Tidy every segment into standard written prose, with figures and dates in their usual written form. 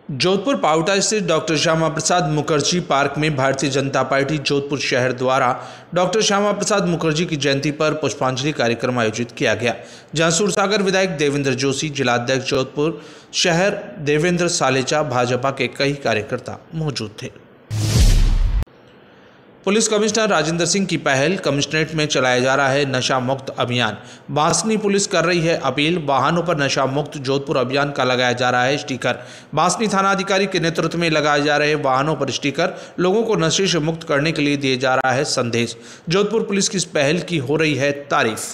जोधपुर पाउटा स्थित doctor Shyama Prasad Mukherjee park में भारतीय जनता party Jodhpur शहर द्वारा डॉक्टर श्यामा प्रसाद मुखर्जी की जयंती पर पुष्पांजलि कार्यक्रम आयोजित किया गया, जहां सूरसागर विधायक देवेंद्र जोशी, जिलाध्यक्ष जोधपुर शहर देवेंद्र सालेचा, भाजपा के कई कार्यकर्ता मौजूद थे। पुलिस कमिश्नर राजेंद्र सिंह की पहल, कमिश्नरेट में चलाया जा रहा है नशा मुक्त अभियान। बांसनी पुलिस कर रही है अपील, वाहनों पर नशा मुक्त जोधपुर अभियान का लगाया जा रहा है स्टिकर। बांसनी थाना अधिकारी के नेतृत्व में लगाए जा रहे वाहनों पर स्टिकर, लोगों को नशे से मुक्त करने के लिए दिए जा रहा है संदेश। जोधपुर पुलिस की इस पहल की हो रही है तारीफ।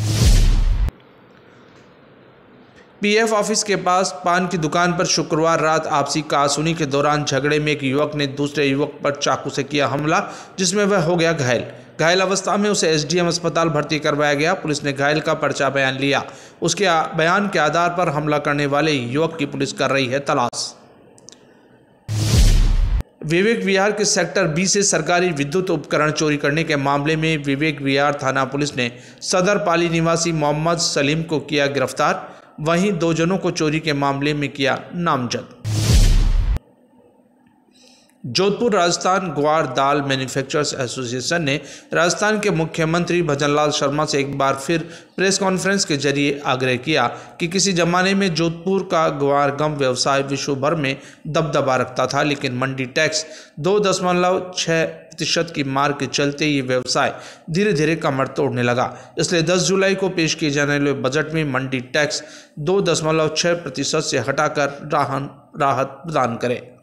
पीएफ ऑफिस के पास पान की दुकान पर शुक्रवार रात आपसी कहासुनी के दौरान झगड़े में एक युवक ने दूसरे युवक पर चाकू से किया हमला, जिसमें वह हो गया घायल। घायल अवस्था में उसे एसडीएम अस्पताल भर्ती करवाया गया। पुलिस ने घायल का पर्चा बयान लिया। उसके बयान के आधार पर हमला करने वाले युवक की पुलिस कर रही है तलाश। विवेक विहार के सेक्टर 20 से सरकारी विद्युत उपकरण चोरी करने के मामले में विवेक विहार थाना पुलिस ने सदर पाली निवासी मोहम्मद सलीम को किया गिरफ्तार। वहीं 2 जनों को चोरी के मामले में किया नामजद। जोधपुर राजस्थान ग्वार दाल मैन्युफैक्चरर्स एसोसिएशन ने राजस्थान के मुख्यमंत्री भजनलाल शर्मा से एक बार फिर प्रेस कॉन्फ्रेंस के जरिए आग्रह किया कि किसी जमाने में जोधपुर का ग्वार गम व्यवसाय विश्व भर में दबदबा रखता था, लेकिन मंडी टैक्स 2.6% की मार के चलते ये व्यवसाय धीरे धीरे कमर तोड़ने लगा। इसलिए 10 जुलाई को पेश किए जाने वाले बजट में मंडी टैक्स 2.6% से हटाकर राहत प्रदान करे।